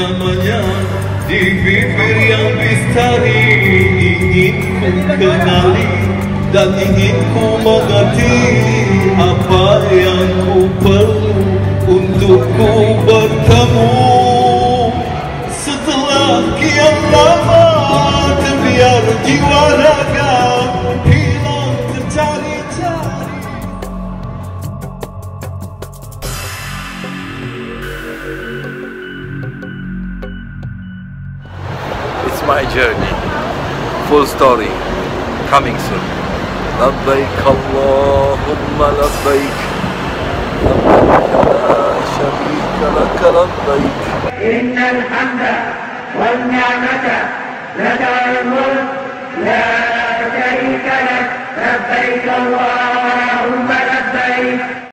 namanya di bibir yang bistari. Ingin ku kenali dan ingin ku mengerti apa yang ku perlu untuk ku bertemu. Setelah kian lama terbiar jiwa raga hilang tercari-cari. It's my journey, full story, coming soon. Labbaik Allahumma labbaik, labbaik la sharika laka labbaik. Innal hamda wal ni'mata laka wal mulk la sharika lak. Labbaik Allahumma labbaik.